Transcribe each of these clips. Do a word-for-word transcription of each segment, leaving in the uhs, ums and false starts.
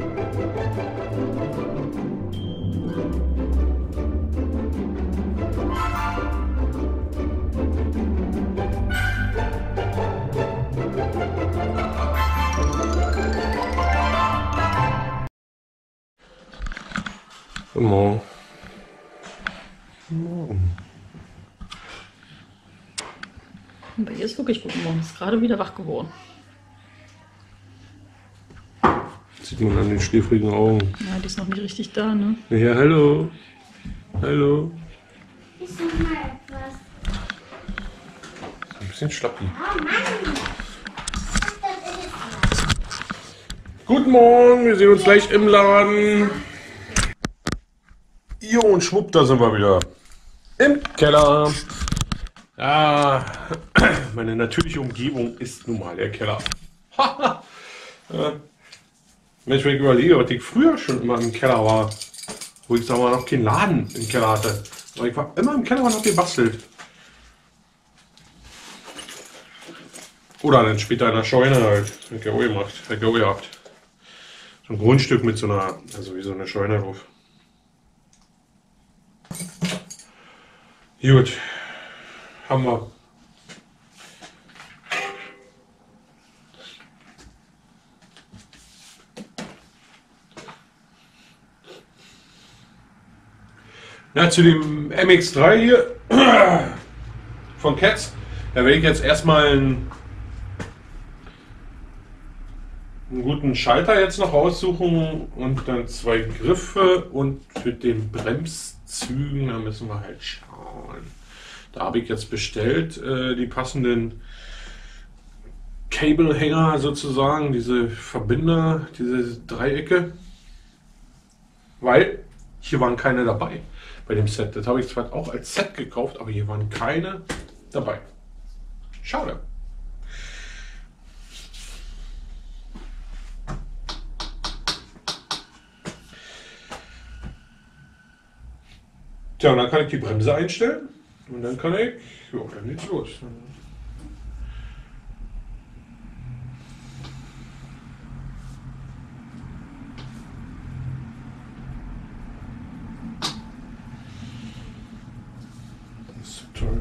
Guten Morgen. Guten Morgen. Und bei ihr ist wirklich guten Morgen. Ist gerade wieder wach geworden. Sieht man an den schläfrigen Augen. Ja, die ist noch nicht richtig da, ne? Ja, hallo. Hallo. Ist noch mal etwas. Ein bisschen schlappi. Oh Mann! Das ist es. Guten Morgen, wir sehen uns gleich im Laden. Jo, und schwupp, da sind wir wieder. Im Keller. Ja, meine natürliche Umgebung ist nun mal der Keller. Ja. Mensch, wenn ich überlege, was ich früher schon immer im Keller war, wo ich sag mal noch keinen Laden im Keller hatte. Aber ich war immer im Keller und hab gebastelt. Oder dann später in der Scheune halt. Hab ich auch gemacht, hab ich auch gehabt. So ein Grundstück mit so einer, also wie so eine Scheune drauf. Gut, haben wir. Ja, zu dem M X drei hier von Cats, da werde ich jetzt erstmal einen, einen guten Schalter jetzt noch raussuchen und dann zwei Griffe, und für den Bremszügen, da müssen wir halt schauen. Da habe ich jetzt bestellt äh, die passenden Cable-Hänger sozusagen, diese Verbinder, diese Dreiecke, weil hier waren keine dabei bei dem Set. Das habe ich zwar auch als Set gekauft, aber hier waren keine dabei. Schade. Tja, und dann kann ich die Bremse einstellen und dann kann ich, ja, dann geht's los. Das ist toll.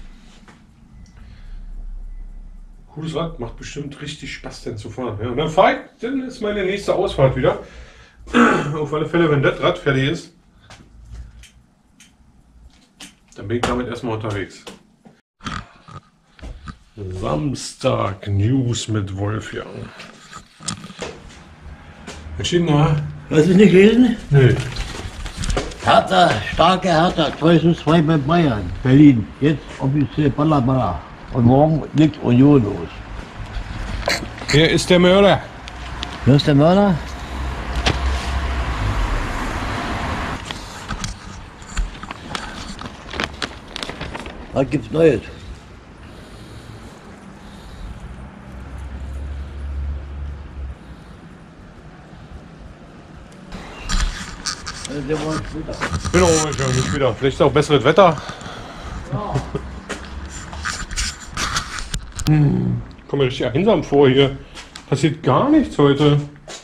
Cooles Rad, macht bestimmt richtig Spaß, denn zu fahren. Ja, und dann fahre ich, dann ist meine nächste Ausfahrt wieder. Auf alle Fälle, wenn das Rad fertig ist, dann bin ich damit erstmal unterwegs. Samstag News mit Wolfgang. Was steht denn da? Hast du nicht gelesen? Nö. Hertha, starke Hertha, zwei zu zwei bei Bayern, Berlin. Jetzt offiziell Balla Balla. Und morgen liegt Union los. Wer ist der Mörder? Wer ist der Mörder? Was gibt's Neues? Also der war später. Genau, ich höre mich wieder. Vielleicht auch besseres Wetter. Ja. Hm. Ich komme mir richtig einsam vor hier. Passiert gar nichts heute.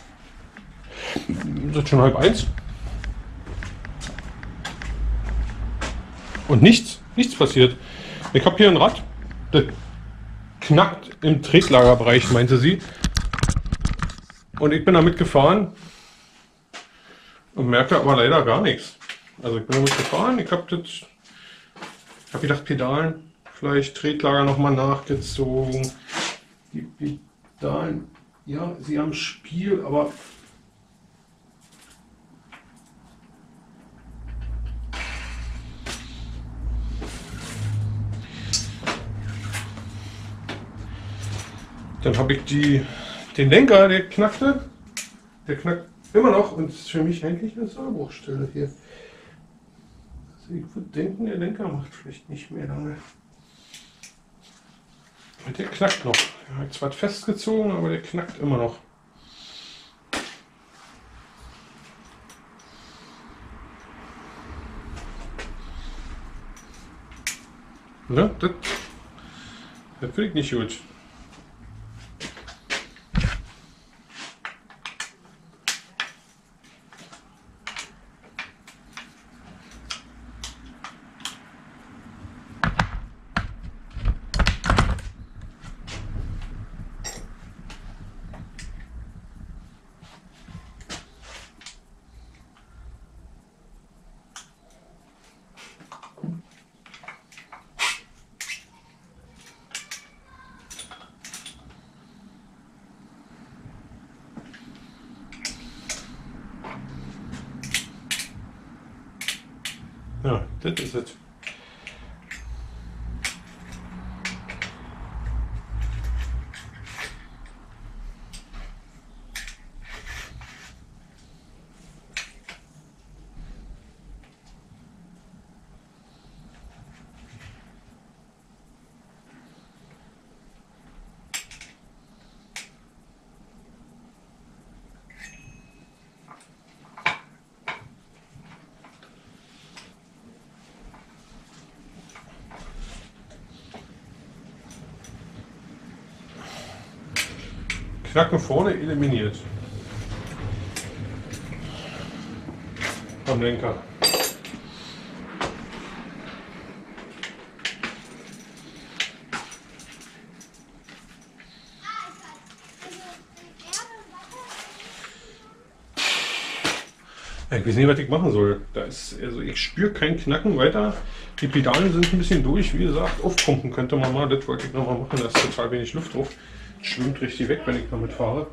Es ist schon halb eins. Und nichts, nichts passiert. Ich habe hier ein Rad, das knackt im Tretlagerbereich, meinte sie. Und ich bin damit gefahren und merkte aber leider gar nichts. Also ich bin damit gefahren, ich habe das, ich habe gedacht, Pedalen, vielleicht Tretlager nochmal nachgezogen. Die Pedalen, ja, sie haben Spiel, aber dann habe ich die, den Lenker, der knackte, der knackt immer noch und ist für mich eigentlich eine Sollbruchstelle hier. Also ich würde denken, der Lenker macht vielleicht nicht mehr lange. Und der knackt noch. Er hat zwar festgezogen, aber der knackt immer noch. Ja, das, das finde ich nicht gut. Ja, das ist es. Knacken vorne eliminiert. Am Lenker. Ich weiß nicht, was ich machen soll. Da ist, also ich spüre kein Knacken weiter. Die Pedalen sind ein bisschen durch. Wie gesagt, aufpumpen könnte man mal. Das wollte ich noch mal machen. Da ist total wenig Luft drauf. Schwimmt richtig weg, wenn ich damit fahre.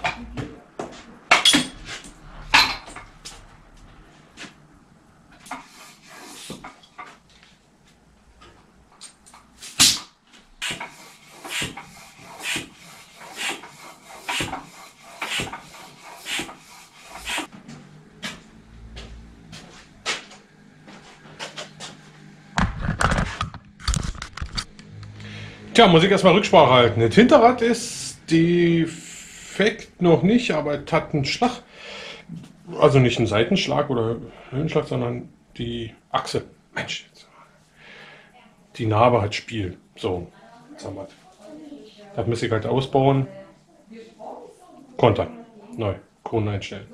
Tja, muss ich erstmal Rücksprache halten. Das Hinterrad ist defekt noch nicht, aber es hat einen Schlag. Also nicht einen Seitenschlag oder Höhenschlag, sondern die Achse. Mensch, die Narbe hat Spiel. So, jetzt haben wir das. Das muss ich halt ausbauen. Kontern. Neu. Kronen einstellen.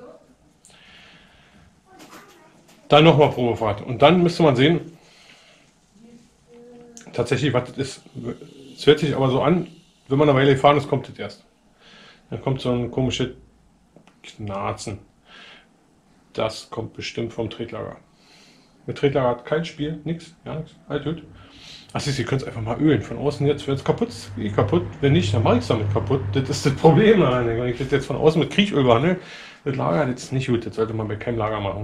Dann nochmal Probefahrt. Und dann müsste man sehen, tatsächlich, was das ist. Es hört sich aber so an, wenn man eine Weile gefahren ist, kommt das erst. Dann kommt so ein komisches Knarzen. Das kommt bestimmt vom Tretlager. Mit Tretlager hat kein Spiel, nichts, ja nichts, halt gut. Ach, Sie können es einfach mal ölen. Von außen jetzt, wenn es kaputt ist, eh kaputt. Wenn nicht, dann mache ich es damit kaputt. Das ist das Problem daran. Wenn ich das jetzt von außen mit Kriechöl behandle, das Lager, das ist nicht gut. Das sollte man bei keinem Lager machen.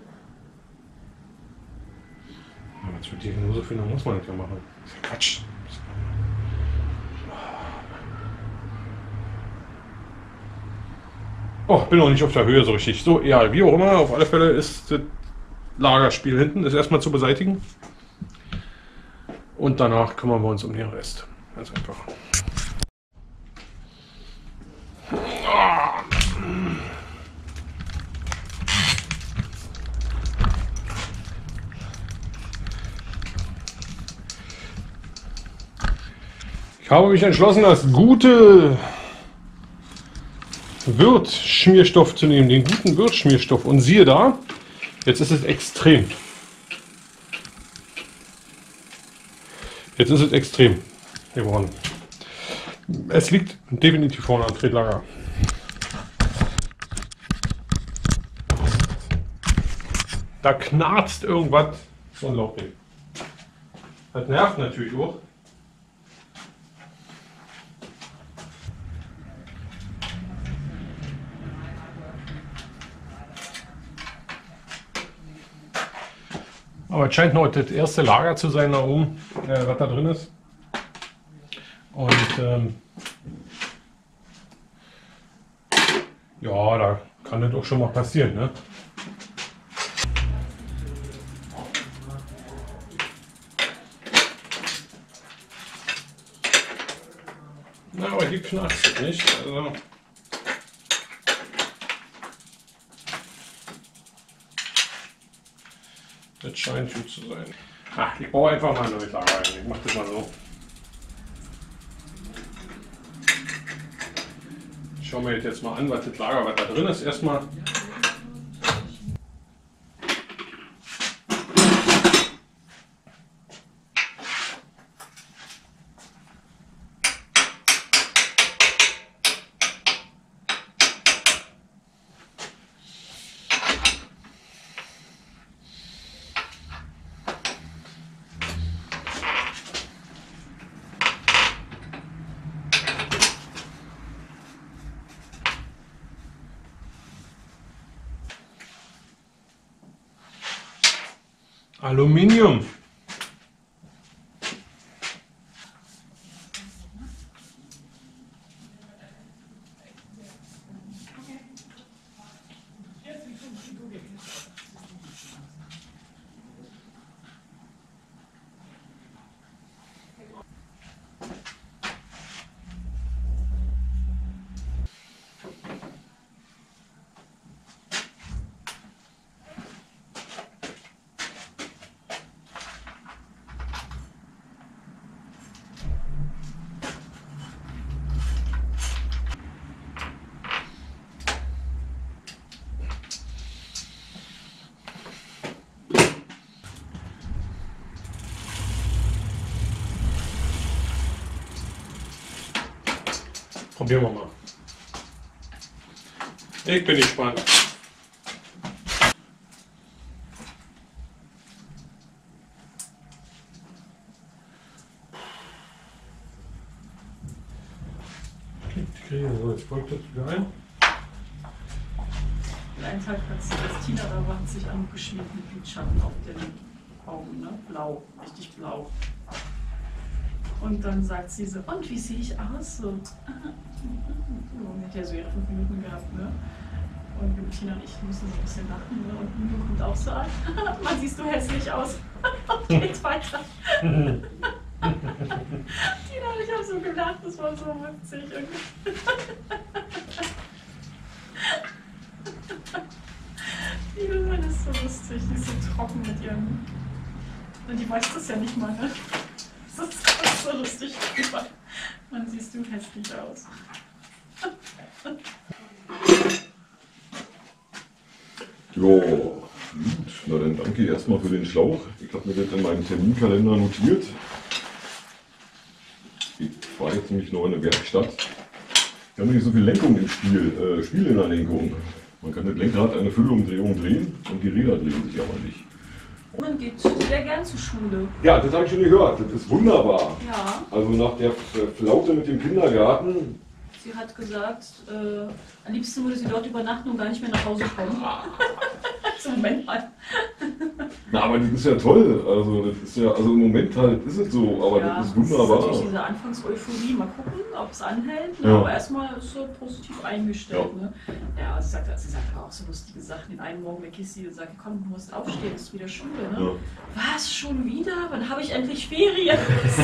Aber jetzt wird die genauso viel, dann muss man das ja machen. Das ist ja Quatsch. Oh, bin noch nicht auf der Höhe so richtig. So, ja, wie auch immer, auf alle Fälle ist das Lagerspiel hinten, ist erstmal zu beseitigen. Und danach kümmern wir uns um den Rest. Ganz einfach. Ich habe mich entschlossen, das gute Würzschmierstoff zu nehmen, den guten Würzschmierstoff. Und siehe da, jetzt ist es extrem. Jetzt ist es extrem geworden. Es liegt definitiv vorne am Tretlager. Da knarzt irgendwas. Unglaublich. Das nervt natürlich auch. Aber es scheint noch das erste Lager zu sein da oben, äh, was da drin ist. Und ähm, ja, da kann das auch schon mal passieren, ne? Na, aber hier knarzt es nicht. Also das scheint gut zu sein. Ach, ich baue einfach mal ein neues Lager ein. Ich mache das mal so. Ich schaue mir jetzt mal an, was das Lager, was da drin ist, erstmal. Aluminium. Probieren wir mal. Ich bin gespannt. Die kriegen so, jetzt folgt das wieder ein. Einen Tag hat sie, das Tina da war, hat sich angeschmiert mit Lidschatten auf den Augen, ne? Blau, richtig blau. Und dann sagt sie so, und wie sehe ich aus? So, so hat ja so ihre fünf Minuten gehabt, ne? Und Tina und ich mussten so ein bisschen lachen, ne? Und Nico kommt auch so an. Man siehst du hässlich aus. Und geht weiter. Tina und ich haben so gelacht, das war so witzig. Die Mann ist so lustig, die ist so trocken mit ihrem. Und die weiß das ja nicht mal, ne? Das ist, das ist so lustig. Man siehst du hässlich aus. Ja, gut. Na dann danke erstmal für den Schlauch. Ich habe mir das in meinem Terminkalender notiert. Ich fahre jetzt nämlich noch in eine Werkstatt. Ich habe nicht so viel Lenkung im Spiel, äh, Spiel in der Lenkung. Man kann das Lenkrad eine Füllumdrehung drehen und die Räder drehen sich aber nicht. Man geht sehr gern zur Schule. Ja, das habe ich schon gehört. Das ist wunderbar. Ja. Also nach der Flaute mit dem Kindergarten. Sie hat gesagt, äh, am liebsten würde sie dort übernachten und gar nicht mehr nach Hause kommen. So, Moment mal. Na, aber das ist ja toll. Also das ist ja, also im Moment halt ist es so, aber Ja, das ist wunderbar. Das ist natürlich diese Anfangs-Euphorie. Mal gucken, ob es anhält. Ne? Ja. Aber erstmal ist so positiv eingestellt. Ja. Ne? Ja, sie sagt, sie sagt auch so lustige Sachen. Den einen Morgen weg ist sie und sagt, komm, du musst aufstehen, es ist wieder Schule. Ne? Ja. Was, schon wieder? Wann habe ich endlich Ferien?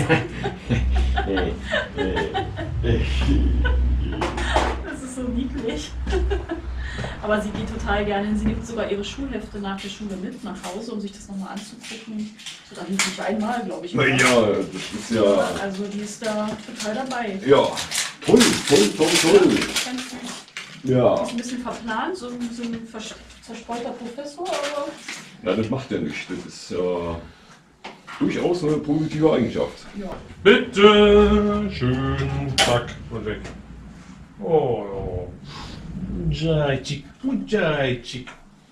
Das ist so niedlich. Aber sie geht total gerne hin. Sie nimmt sogar ihre Schulhefte nach der Schule mit nach Hause, um sich das nochmal anzugucken. So dann nicht einmal, glaube ich. Naja, das ist ja. Also die ist da total dabei. Ja, toll, toll, toll, toll. Ganz gut. Ja. Ist ein bisschen verplant, so, so ein vers- zerstreuter Professor, aber Ja, das macht er nicht. Das ist ja durchaus eine positive Eigenschaft. ja. Bitte schön, zack und weg. Oh, Mujajcik, Mujajcik.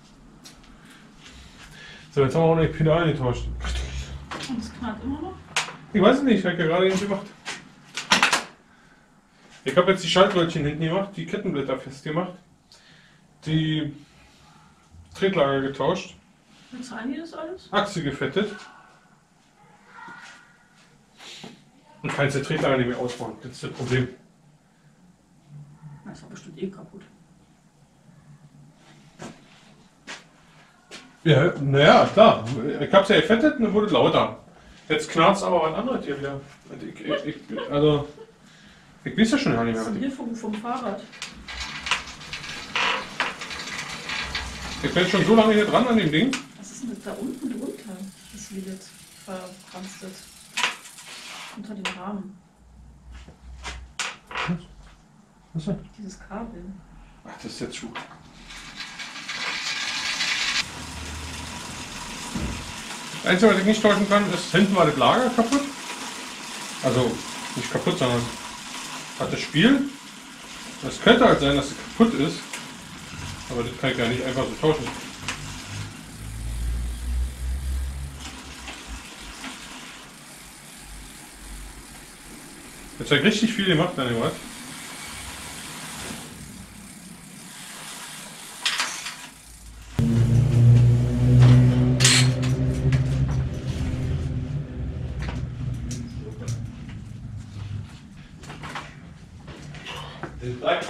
So, jetzt haben wir auch noch die Pedale getauscht. Und es knallt immer noch. Ich weiß es nicht, ich habe ja gerade eben gemacht. Ich habe jetzt die Schaltröhrchen hinten gemacht, die Kettenblätter festgemacht, die Tretlager getauscht, Bezahlen die das alles? Achse gefettet. Und kannst die Tretlager nicht mehr ausbauen, das ist das Problem. Das war bestimmt eh kaputt. Ja, naja, klar. Ich hab's ja gefettet und dann wurde es lauter. Jetzt knarzt aber was anderes hier wieder. Und Ich, ich, ich, also, ich weiß ja schon gar nicht mehr. Das ist Was ein ich, Hilferuf vom Fahrrad. ich bin schon so lange hier dran an dem Ding. Was ist denn das da unten drunter? Das wird jetzt verkranstet. Unter dem Rahmen. Was denn? Dieses Kabel. Ach, das ist jetzt Schuh. Das Einzige, was ich nicht täuschen kann, ist, hinten war das Lager kaputt. Also, nicht kaputt, sondern hat das Spiel. Es könnte halt sein, dass es kaputt ist. Aber das kann ich ja nicht einfach so tauschen. Jetzt habe ich richtig viel gemacht, dann was.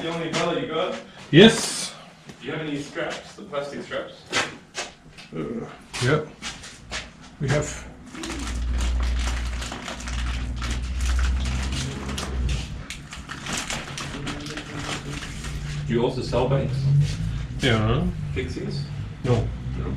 the only color you got? Yes. Do you have any straps, the plastic straps? Uh, yeah. We have. Do you also sell bikes? Yeah. Fixies? No. No.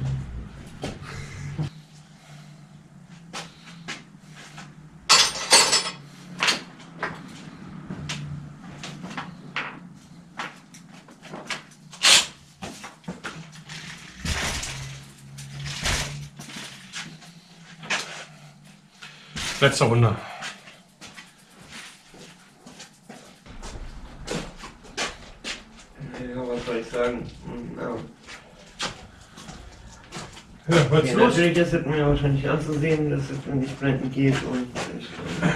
Letzter Runde. Ja, was soll ich sagen? Ja. Ja, was Ja, ist los? natürlich ist es mir wahrscheinlich anzusehen, dass es mir nicht blenden geht und ich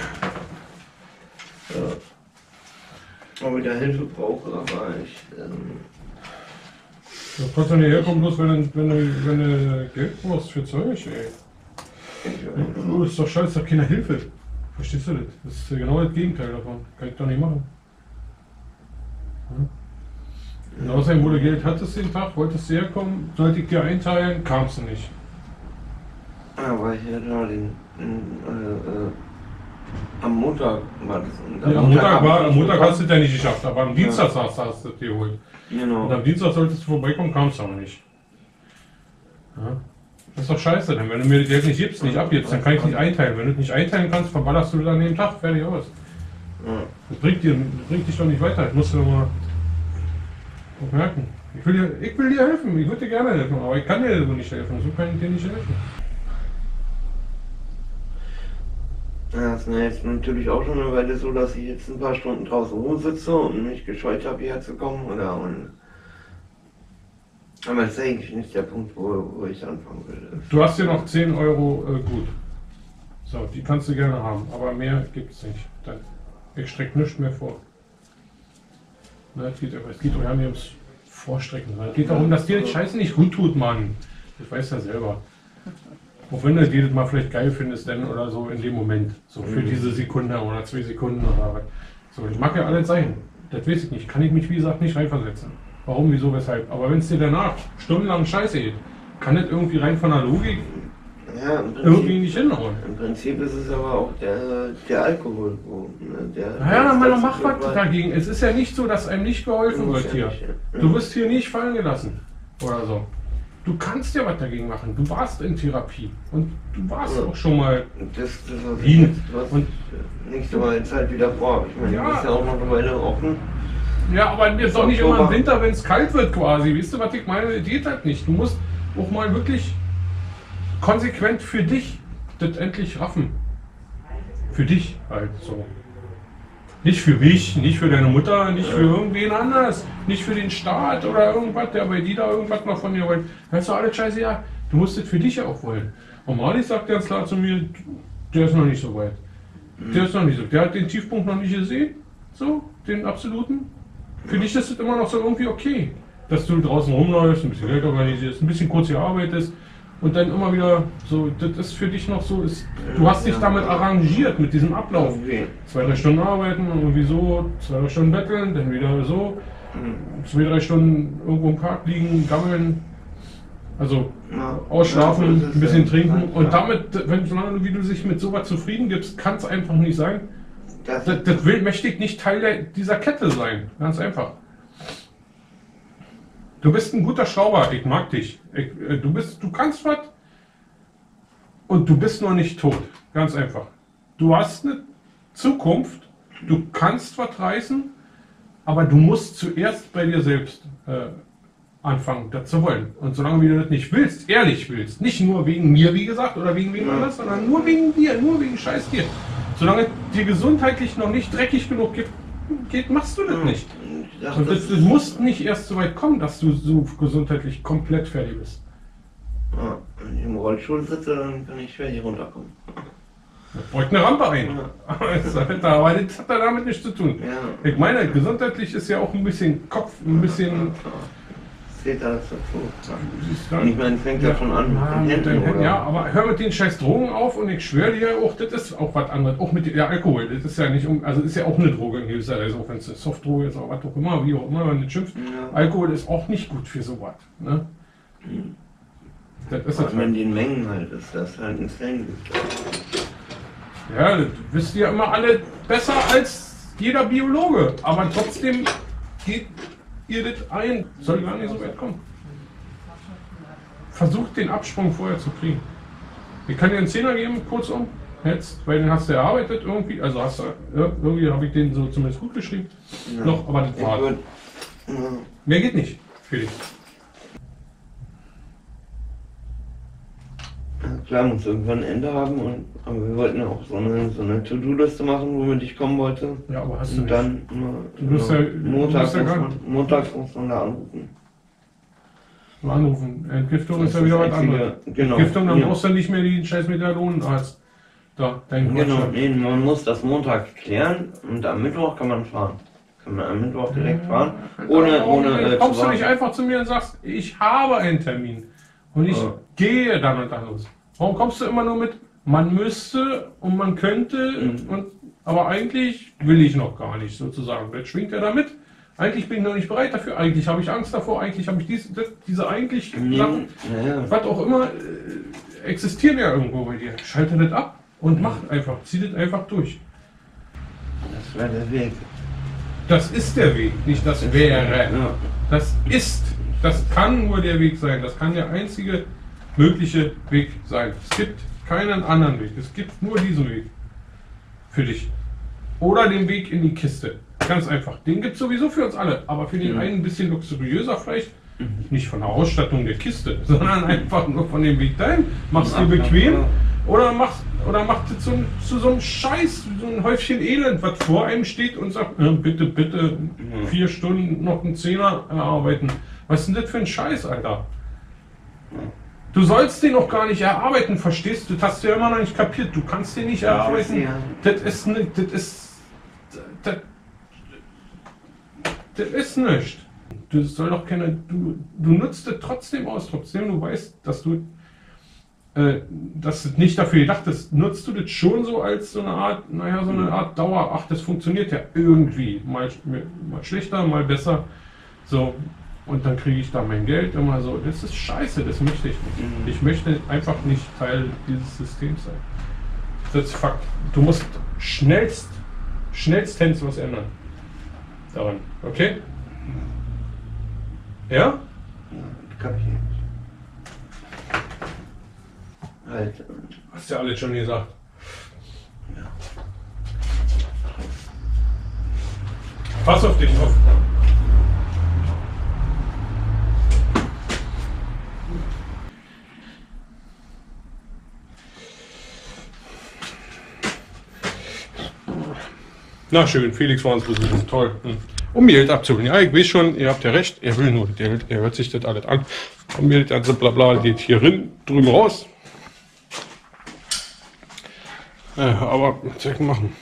äh, auch wieder Hilfe brauche, aber ich ähm, Du kannst doch nicht herkommen, bloß wenn du, wenn du, wenn du Geld brauchst für Zeug, ey. Oh, das ist doch scheiße, das ist doch keine Hilfe. Verstehst du das? Das ist genau das Gegenteil davon. Kann ich doch nicht machen. Ja. Und außerdem, wo du Geld hattest den Tag, wolltest du herkommen, sollte ich dir einteilen, kamst du nicht. ja, weil ich ja da den, den äh, äh, am Montag war das. Und Ja, am Montag, hab ich war, am nicht Montag bekommen. hast du es ja nicht geschafft, aber am Dienstag hast, hast du es dir geholt. Und Genau. am Dienstag solltest du vorbeikommen, kamst du aber nicht. Ja. Das ist doch scheiße, denn wenn du mir das Geld nicht gibst, nicht abgibst, dann kann ich nicht einteilen. Wenn du es nicht einteilen kannst, verballerst du das an dem Tag, fertig aus. Ja. Das bringt, dir, das bringt dich doch nicht weiter. Das musst du doch mal auch merken. Ich will, dir, ich will dir helfen, ich würde dir gerne helfen, aber ich kann dir so nicht helfen. So kann ich dir nicht helfen. Ja, das ist mir jetzt natürlich auch schon eine Weile so, dass ich jetzt ein paar Stunden draußen rumsitze und mich gescheut habe, hierher zu kommen. Oder und aber das ist eigentlich nicht der Punkt, wo, wo ich anfangen würde. Du hast hier noch zehn Euro äh, gut. So, die kannst du gerne haben, aber mehr gibt es nicht. Dann, ich strecke nichts mehr vor. Na, es, geht, es geht doch ja nicht ums Vorstrecken. Es geht darum, dass dir das Scheiße nicht gut tut, Mann. Das weißt du ja selber. Auch wenn du dir das mal vielleicht geil findest, denn oder so in dem Moment. So für diese Sekunde oder zwei Sekunden oder was. So, ich mag ja alles sein. Das weiß ich nicht. Kann ich mich, wie gesagt, nicht reinversetzen. Warum, wieso, weshalb. Aber wenn es dir danach stundenlang scheiße geht, kann das irgendwie rein von der Logik Ja, im irgendwie Prinzip, nicht hinhauen. im Prinzip ist es aber auch der, der Alkohol. Wo, ne, der, Naja, der man dazu macht was führt, dagegen. Es ist ja nicht so, dass einem nicht geholfen Muss wird ja hier. nicht, ja. Du wirst hier nicht fallen gelassen oder so. Du kannst ja was dagegen machen. Du warst in Therapie und du warst Ja. auch schon mal. Das, das was Wien. jetzt, was Und- nächste Mal jetzt halt wieder vor. Ich meine, Ja. du bist ja auch noch eine Weile offen. Ja, aber jetzt auch nicht immer im Winter, wenn es kalt wird quasi. Weißt du, was ich meine? Das geht halt nicht. Du musst auch mal wirklich konsequent für dich das endlich raffen. Für dich halt so. Nicht für mich, nicht für deine Mutter, nicht für irgendwen anders, nicht für den Staat oder irgendwas, der bei dir da irgendwas noch von dir wollt. Das ist doch alles scheiße, ja. Du musst es für dich auch wollen. Und Marlies sagt ganz klar zu mir, der ist noch nicht so weit. Der ist noch nicht so. Der hat den Tiefpunkt noch nicht gesehen. So, den absoluten. Für dich ist es immer noch so irgendwie okay, dass du draußen rumläufst, ein bisschen Geld organisierst, ein bisschen kurz hier arbeitest und dann immer wieder so, das ist für dich noch so, ist, du hast dich damit arrangiert, mit diesem Ablauf. Irgendwie. Zwei, drei Stunden arbeiten, irgendwie so, zwei, drei Stunden betteln, dann wieder so, zwei, drei Stunden irgendwo im Park liegen, gammeln, also Ja. ausschlafen, Ja, das ist ein bisschen ja- trinken ja. und damit, wenn solange du, wie du dich mit sowas zufrieden gibst, kann es einfach nicht sein. Das, Das, das will, möchte ich nicht Teil der, dieser Kette sein. Ganz einfach. Du bist ein guter Schrauber, ich mag dich. Ich, äh, du, bist, du kannst was und du bist noch nicht tot. Ganz einfach. Du hast eine Zukunft, du kannst was reißen, aber du musst zuerst bei dir selbst äh, anfangen, das zu wollen. Und solange du das nicht willst, ehrlich willst, nicht nur wegen mir, wie gesagt, oder wegen wem anders, sondern nur wegen dir, nur wegen Scheiß dir. Solange dir gesundheitlich noch nicht dreckig genug geht, geht machst du das nicht. Ich dachte, Und das, das, das muss nicht erst so weit kommen, dass du so gesundheitlich komplett fertig bist. ja, wenn ich im Rollstuhl sitze, dann kann ich schwer hier runterkommen. Da bräuchte eine Rampe ein. Aber das hat da damit nichts zu tun. Ja. Ich meine, gesundheitlich ist ja auch ein bisschen Kopf, ein bisschen zählt alles dazu. Ist Und dann, ich meine, fängt ja schon an ja, mit den mit Händen, den Händen, oder? ja, aber hör mit den scheiß Drogen auf und ich schwöre dir auch, das ist auch was anderes. Auch mit der Alkohol, das ist ja nicht, um, also ist ja auch eine Droge in gewisser Weise, auch wenn es eine Softdroge ist, oder was auch immer, wie auch immer man das schimpft. Ja. Alkohol ist auch nicht gut für sowas. Ne? Das ist Vor das allem in halt. den Mengen halt ist das halt ein Slang. Ja, das wisst ihr immer alle besser als jeder Biologe, aber trotzdem geht ihr das ein. Soll gar nicht so weit kommen. Versucht den Absprung vorher zu kriegen. Ich kann dir einen Zehner geben, kurzum, jetzt, weil den hast du erarbeitet irgendwie, also hast du, ja, irgendwie habe ich den so zumindest gut geschrieben. Ja. Noch, aber das Ich war. würd, ja. Mehr geht nicht für dich. Klar, muss irgendwann ein Ende haben, und, aber wir wollten ja auch so eine, so eine To-Do-Liste machen, womit ich kommen wollte. Ja, aber hast du Und nicht. dann immer, Du bist immer ja- du montags, bist ja muss gar- man, montags muss man da anrufen. Mal anrufen. Entgiftung Das ist ja wieder das was einzige- anderes. Genau. Entgiftung, dann ja. brauchst du nicht mehr den scheiß Metadonarzt. Da, dein Genau, Quatsch. nee, man muss das Montag klären und am Mittwoch kann man fahren. Kann man am Mittwoch direkt fahren, ohne, Warum ohne äh, kommst zu du nicht warten. einfach zu mir und sagst, ich habe einen Termin und ich Ja. gehe dann und dann los? Warum kommst du immer nur mit, man müsste und man könnte, Mhm. und, aber eigentlich will ich noch gar nicht sozusagen. Das schwingt ja damit. Eigentlich bin ich noch nicht bereit dafür, eigentlich habe ich Angst davor, eigentlich habe ich dies, das, diese eigentlich Nee, Sachen, naja. was auch immer, äh, existieren ja irgendwo bei dir. Schalte das ab und mach einfach, zieh das einfach durch. Das wäre der Weg. Das ist der Weg, nicht das wäre. Ja. Das ist, das kann nur der Weg sein. Das kann der einzige mögliche Weg sein. Es gibt keinen anderen Weg. Es gibt nur diesen Weg für dich. Oder den Weg in die Kiste. Ganz einfach. Den gibt es sowieso für uns alle. Aber für den Mhm. einen ein bisschen luxuriöser vielleicht. Nicht von der Ausstattung der Kiste, sondern einfach nur von dem Weg dahin. Mach's dir Ja, bequem. ja. Oder machst oder macht es zu, zu so einem Scheiß, so ein Häufchen Elend, was vor einem steht und sagt, äh, bitte, bitte, vier Stunden noch einen Zehner erarbeiten. Was ist denn das für ein Scheiß, Alter? Du sollst den noch gar nicht erarbeiten, verstehst du? Das hast du ja immer noch nicht kapiert. Du kannst den nicht erarbeiten. ja. Das ist nicht, das ist, das, das ist nicht. Du soll doch keine, du, du nutzt es trotzdem aus, trotzdem du weißt, dass du äh, dass es nicht dafür gedacht ist, nutzt du das schon so als so eine Art, naja, so eine Art Dauer, ach, das funktioniert ja irgendwie, mal, mal schlechter, mal besser, so, und dann kriege ich da mein Geld immer so, das ist scheiße, das möchte ich nicht. Mhm. Ich möchte einfach nicht Teil dieses Systems sein. Das ist Fakt. Du musst schnellst, schnellstens was ändern daran, okay? Ja? Ja, kapiert. Halt. Hast ja alles schon gesagt. Pass auf dich auf. Na schön, Felix war uns besuchen. Toll. Hm. Um mir Geld abzuholen. Ja, ich weiß schon, ihr habt ja recht. Er will nur das Geld. Er hört sich das alles an. Um mir das ganze Blabla geht hier rein, drüben raus. Ja, aber was soll ich machen?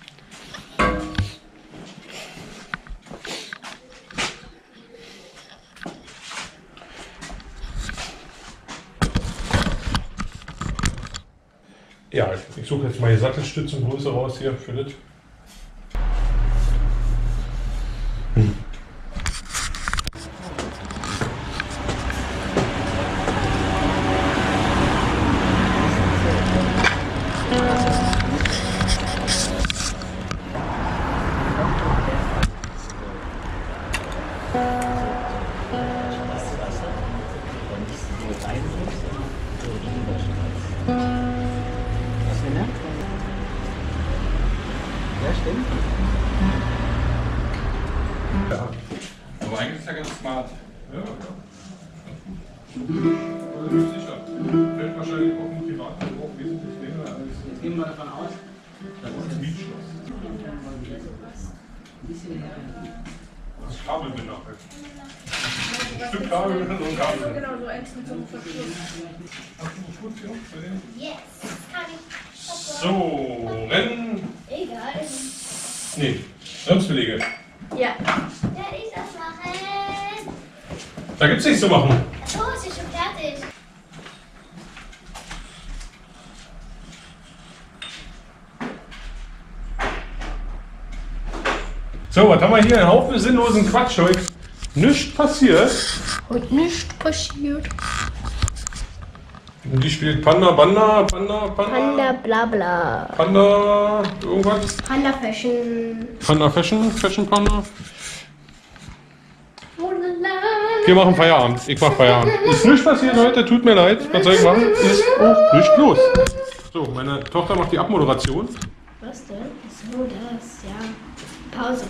Ja, ich suche jetzt mal die Sattelstützengröße raus hier für das. Ja. Aber eigentlich ist er ganz smart. Ja, ja. Also nicht sicher. Fällt wahrscheinlich auch ein Privatverbrauch wesentlich länger als Jetzt gehen wir davon aus, dass als es Mietschloss. Das Kabel bin nachher. Ein Stück Kabel und ein Kabel. Genau, so eins mit so einem Verschluss. Hast du gut für uns bei denen? Yes, kann ich. So, Rennen. Egal. Nee, Bremsbeläge. Ja. Werde ich das machen? Da gibt Gibt's nichts zu machen. Oh, ist ja schon fertig. So, was haben wir hier? Ein Haufen sinnlosen Quatsch heute. Nichts passiert. Und nichts passiert. Und die spielt Panda, Panda, Panda, Panda. Panda, bla bla. Panda, irgendwas. Panda Fashion. Panda Fashion, Fashion Panda. Wir machen Feierabend. Ich mach Feierabend. Ist nichts passiert heute, tut mir leid. Was soll ich machen? Ist auch nichts los. So, meine Tochter macht die Abmoderation. Was denn? So, das, ja. Pause.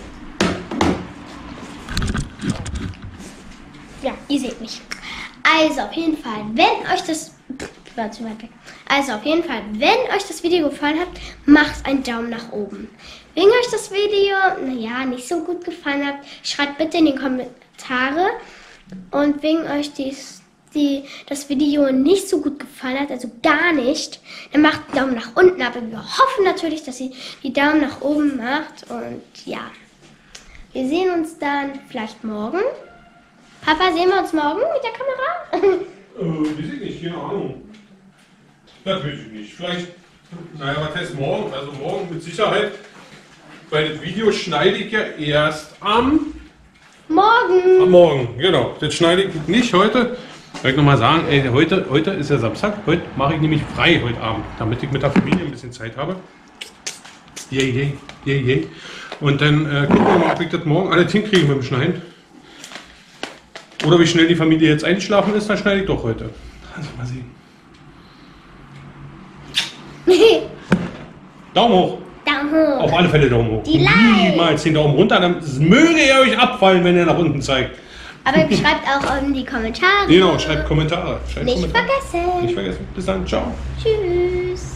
Ja, ihr seht mich. Also auf jeden Fall, wenn euch das... War zu weit weg. Also auf jeden Fall, wenn euch das Video gefallen hat, macht einen Daumen nach oben. Wenn euch das Video, naja, nicht so gut gefallen hat, schreibt bitte in die Kommentare. Und wenn euch dies, die, das Video nicht so gut gefallen hat, also gar nicht, dann macht einen Daumen nach unten. Aber wir hoffen natürlich, dass ihr die Daumen nach oben macht. Und ja, wir sehen uns dann vielleicht morgen. Papa, sehen wir uns morgen mit der Kamera? Äh, weiß ich nicht, keine Ahnung. Das weiß ich nicht. Vielleicht, naja, was heißt morgen? Also morgen mit Sicherheit, weil das Video schneide ich ja erst am, Morgen. am Morgen. Genau, das schneide ich nicht heute. Soll ich nochmal sagen, ey, heute, heute ist ja Samstag, heute mache ich nämlich frei heute Abend, damit ich mit der Familie ein bisschen Zeit habe. Yay, yay, yay, yay. Und dann äh, gucken wir mal, ob ich das morgen alles hinkriege mit dem Schneiden. Oder wie schnell die Familie jetzt eingeschlafen ist, dann schneide ich doch heute. Also mal sehen. Daumen hoch. Daumen hoch. Auf alle Fälle Daumen hoch. Die Like. Niemals den Daumen runter, dann möge er euch abfallen, wenn er nach unten zeigt. Aber schreibt auch in die Kommentare. Genau, schreibt Kommentare. Schreibt Nicht Kommentare. vergessen. Nicht vergessen. Bis dann. Ciao. Tschüss.